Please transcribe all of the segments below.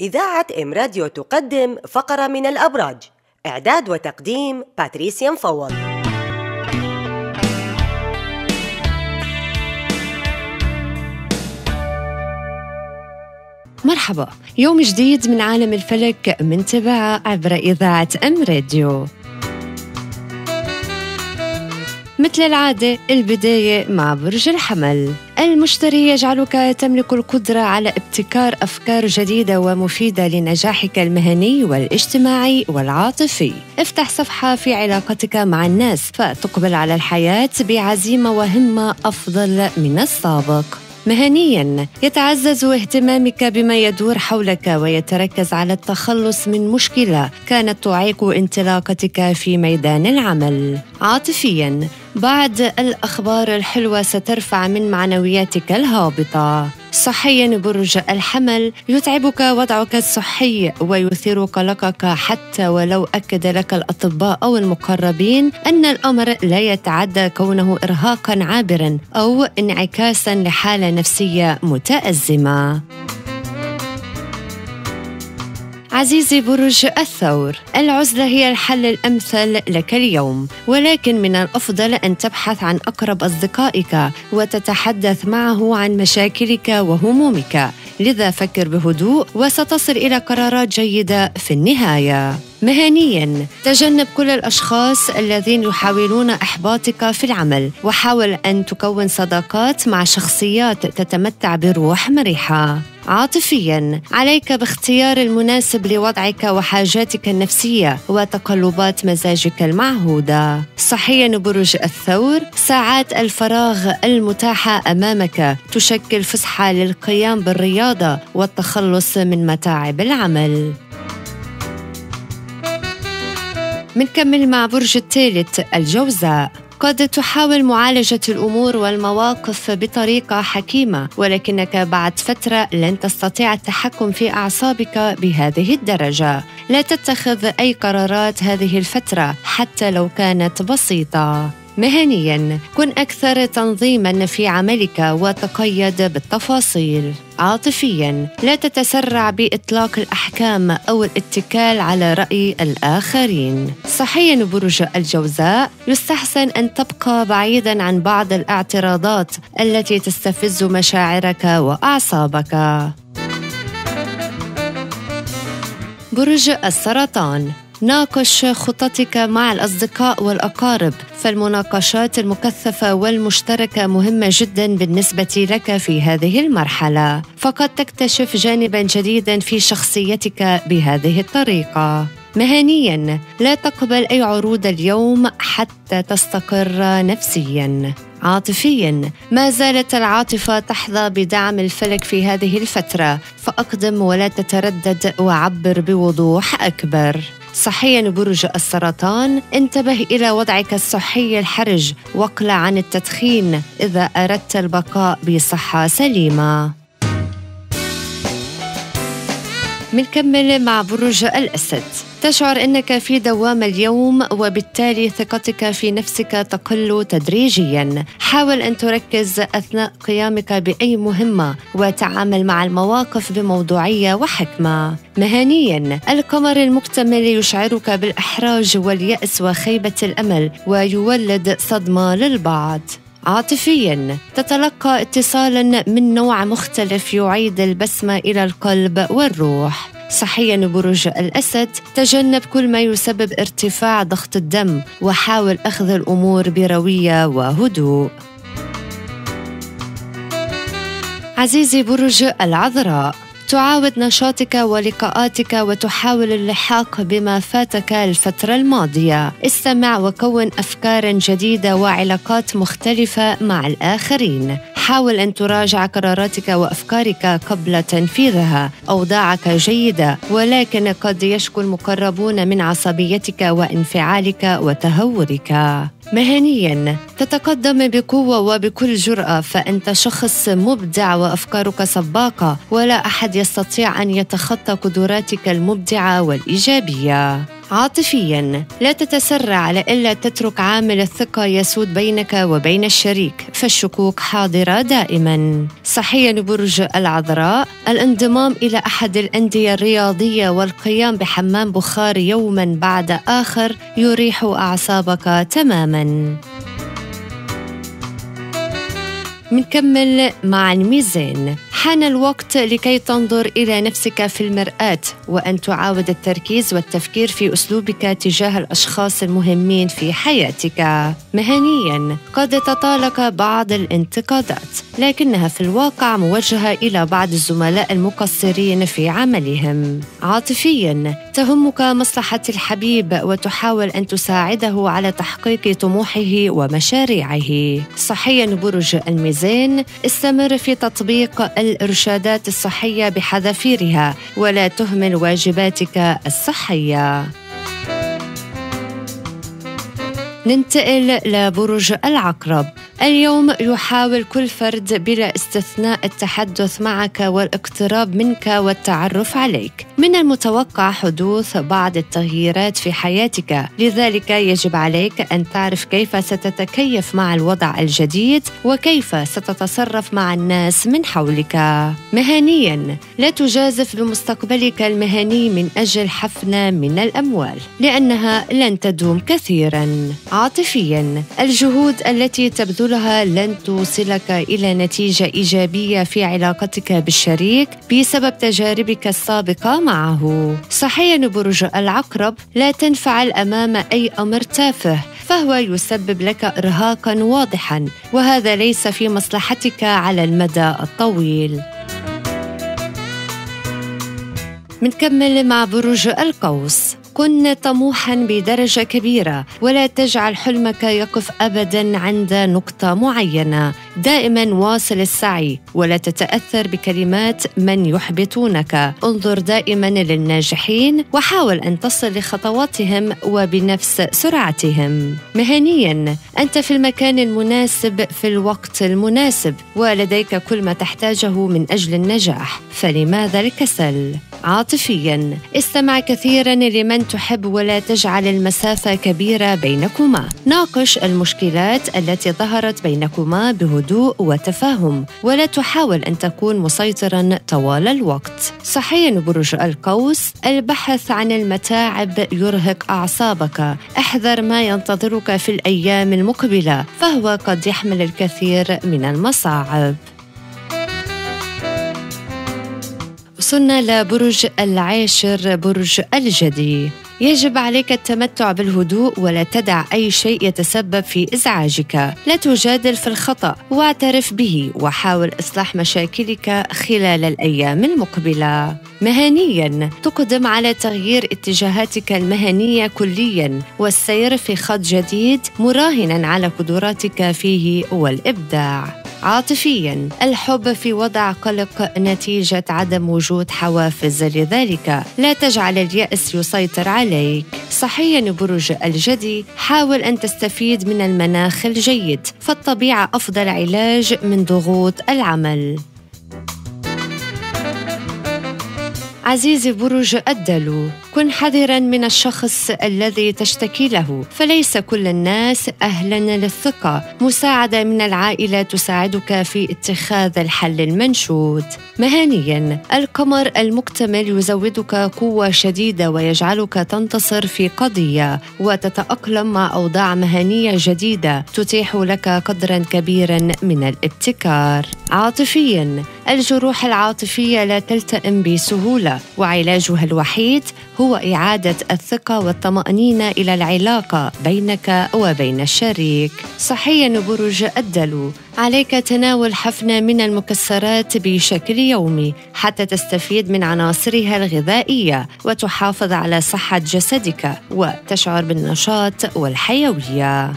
إذاعة إم راديو تقدم فقرة من الأبراج. إعداد وتقديم باتريسيا مفوض. مرحبا، يوم جديد من عالم الفلك منتبع عبر إذاعة إم راديو. مثل العادة البداية مع برج الحمل. المشتري يجعلك تملك القدرة على ابتكار أفكار جديدة ومفيدة لنجاحك المهني والاجتماعي والعاطفي. افتح صفحة في علاقتك مع الناس فتقبل على الحياة بعزيمة وهمة أفضل من السابق. مهنياً يتعزز اهتمامك بما يدور حولك ويتركز على التخلص من مشكلة كانت تعيق انطلاقتك في ميدان العمل. عاطفياً بعد الأخبار الحلوة سترفع من معنوياتك الهابطة. صحياً برج الحمل يتعبك وضعك الصحي ويثير قلقك، حتى ولو أكد لك الأطباء أو المقربين أن الأمر لا يتعدى كونه إرهاقاً عابراً أو انعكاساً لحالة نفسية متأزمة. عزيزي برج الثور، العزلة هي الحل الأمثل لك اليوم، ولكن من الأفضل أن تبحث عن أقرب أصدقائك وتتحدث معه عن مشاكلك وهمومك، لذا فكر بهدوء وستصل إلى قرارات جيدة في النهاية. مهنياً تجنب كل الأشخاص الذين يحاولون إحباطك في العمل، وحاول أن تكون صداقات مع شخصيات تتمتع بروح مرحة. عاطفياً عليك باختيار المناسب لوضعك وحاجاتك النفسية وتقلبات مزاجك المعهودة. صحياً برج الثور، ساعات الفراغ المتاحة أمامك تشكل فسحة للقيام بالرياضة والتخلص من متاعب العمل. منكمل مع برج الثالث الجوزاء. قد تحاول معالجة الأمور والمواقف بطريقة حكيمة، ولكنك بعد فترة لن تستطيع التحكم في أعصابك بهذه الدرجة. لا تتخذ أي قرارات هذه الفترة حتى لو كانت بسيطة. مهنياً كن أكثر تنظيماً في عملك وتقيد بالتفاصيل. عاطفياً لا تتسرع بإطلاق الأحكام أو الاتكال على رأي الآخرين. صحياً برج الجوزاء، يستحسن أن تبقى بعيداً عن بعض الاعتراضات التي تستفز مشاعرك وأعصابك. برج السرطان، ناقش خططك مع الأصدقاء والأقارب، فالمناقشات المكثفة والمشتركة مهمة جدا بالنسبة لك في هذه المرحلة، فقد تكتشف جانبا جديدا في شخصيتك بهذه الطريقة. مهنيا لا تقبل أي عروض اليوم حتى تستقر نفسيا. عاطفياً ما زالت العاطفة تحظى بدعم الفلك في هذه الفترة، فأقدم ولا تتردد وعبر بوضوح أكبر. صحياً برج السرطان، انتبه إلى وضعك الصحي الحرج واقلع عن التدخين إذا أردت البقاء بصحة سليمة. منكمل مع برج الأسد. تشعر أنك في دوامة اليوم وبالتالي ثقتك في نفسك تقل تدريجياً. حاول أن تركز أثناء قيامك بأي مهمة وتعامل مع المواقف بموضوعية وحكمة. مهنياً القمر المكتمل يشعرك بالإحراج واليأس وخيبة الأمل ويولد صدمة للبعض. عاطفياً تتلقى اتصالاً من نوع مختلف يعيد البسمة إلى القلب والروح. صحياً برج الأسد، تجنب كل ما يسبب ارتفاع ضغط الدم وحاول أخذ الأمور بروية وهدوء. عزيزي برج العذراء، تعاود نشاطك ولقاءاتك وتحاول اللحاق بما فاتك الفترة الماضية. استمع وكون أفكار جديدة وعلاقات مختلفة مع الآخرين. حاول أن تراجع قراراتك وأفكارك قبل تنفيذها. أوضاعك جيدة، ولكن قد يشكو المقربون من عصبيتك وانفعالك وتهورك. مهنياً تتقدم بقوة وبكل جرأة، فأنت شخص مبدع وأفكارك سباقة، ولا أحد يستطيع أن يتخطى قدراتك المبدعة والإيجابية. عاطفياً، لا تتسرع لئلا تترك عامل الثقة يسود بينك وبين الشريك، فالشكوك حاضرة دائماً. صحياً برج العذراء، الانضمام إلى أحد الأندية الرياضية والقيام بحمام بخار يوماً بعد آخر يريح أعصابك تماماً. منكمل مع الميزان. حان الوقت لكي تنظر إلى نفسك في المرآة وأن تعاود التركيز والتفكير في أسلوبك تجاه الأشخاص المهمين في حياتك. مهنياً، قد تطالك بعض الانتقادات، لكنها في الواقع موجهة إلى بعض الزملاء المقصرين في عملهم. عاطفياً، تهمك مصلحة الحبيب وتحاول أن تساعده على تحقيق طموحه ومشاريعه. صحياً برج الميزان، استمر في تطبيق الإرشادات الصحية بحذافيرها ولا تهمل واجباتك الصحية. ننتقل لبرج العقرب. اليوم يحاول كل فرد بلا استثناء التحدث معك والاقتراب منك والتعرف عليك. من المتوقع حدوث بعض التغييرات في حياتك، لذلك يجب عليك أن تعرف كيف ستتكيف مع الوضع الجديد وكيف ستتصرف مع الناس من حولك. مهنياً، لا تجازف بمستقبلك المهني من أجل حفنة من الأموال، لأنها لن تدوم كثيراً. عاطفياً، الجهود التي تبذلها لن توصلك إلى نتيجة إيجابية في علاقتك بالشريك بسبب تجاربك السابقة معه. صحياً برج العقرب، لا تنفعل أمام أي أمر تافه، فهو يسبب لك إرهاقاً واضحاً، وهذا ليس في مصلحتك على المدى الطويل. منكمل مع برج القوس. كن طموحاً بدرجة كبيرة ولا تجعل حلمك يقف أبداً عند نقطة معينة. دائماً واصل السعي ولا تتأثر بكلمات من يحبطونك. انظر دائماً للناجحين وحاول أن تصل لخطواتهم وبنفس سرعتهم. مهنياً، أنت في المكان المناسب في الوقت المناسب ولديك كل ما تحتاجه من أجل النجاح، فلماذا الكسل؟ عاطفياً، استمع كثيراً لمن تحب ولا تجعل المسافة كبيرة بينكما. ناقش المشكلات التي ظهرت بينكما بهدوء وتفاهم ولا تحاول أن تكون مسيطراً طوال الوقت. صحياً برج القوس، البحث عن المتاعب يرهق أعصابك. احذر ما ينتظرك في الأيام المقبلة، فهو قد يحمل الكثير من المصاعب. وصلنا لبرج العاشر، برج الجدي. يجب عليك التمتع بالهدوء ولا تدع أي شيء يتسبب في إزعاجك. لا تجادل في الخطأ واعترف به وحاول إصلاح مشاكلك خلال الأيام المقبلة. مهنياً، تقدم على تغيير اتجاهاتك المهنية كلياً والسير في خط جديد مراهناً على قدراتك فيه والإبداع. عاطفياً، الحب في وضع قلق نتيجة عدم وجود حوافز، لذلك لا تجعل اليأس يسيطر عليك. صحياً برج الجدي، حاول أن تستفيد من المناخ الجيد، فالطبيعة أفضل علاج من ضغوط العمل. عزيزي برج الدلو، كن حذراً من الشخص الذي تشتكي له، فليس كل الناس أهلاً للثقة. مساعدة من العائلة تساعدك في اتخاذ الحل المنشود. مهنياً، القمر المكتمل يزودك قوة شديدة ويجعلك تنتصر في قضية وتتأقلم مع أوضاع مهنية جديدة تتيح لك قدراً كبيراً من الابتكار. عاطفياً، الجروح العاطفية لا تلتئم بسهولة، وعلاجها الوحيد هو إعادة الثقة والطمأنينة إلى العلاقة بينك وبين الشريك. صحياً برج الدلو، عليك تناول حفنة من المكسرات بشكل يومي حتى تستفيد من عناصرها الغذائية وتحافظ على صحة جسدك وتشعر بالنشاط والحيوية.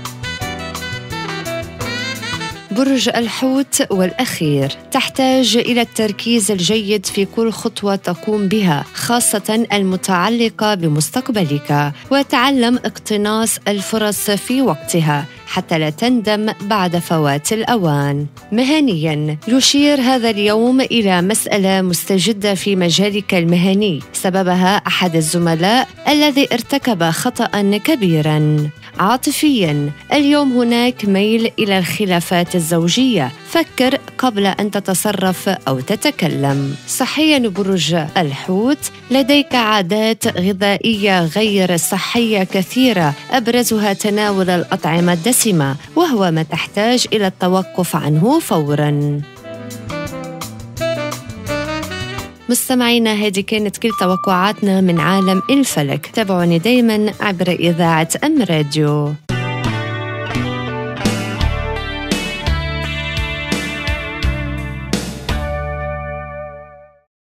برج الحوت والأخير، تحتاج إلى التركيز الجيد في كل خطوة تقوم بها، خاصة المتعلقة بمستقبلك، وتعلم اقتناص الفرص في وقتها. حتى لا تندم بعد فوات الأوان. مهنياً، يشير هذا اليوم إلى مسألة مستجدة في مجالك المهني سببها أحد الزملاء الذي ارتكب خطأ كبيراً. عاطفياً، اليوم هناك ميل إلى الخلافات الزوجية، فكر قبل أن تتصرف أو تتكلم. صحياً، برج الحوت، لديك عادات غذائية غير صحية كثيرة، أبرزها تناول الأطعمة الدسمة، وهو ما تحتاج إلى التوقف عنه فوراً. مستمعينا، هذه كانت كل توقعاتنا من عالم الفلك. تابعوني دايماً عبر إذاعة أم راديو.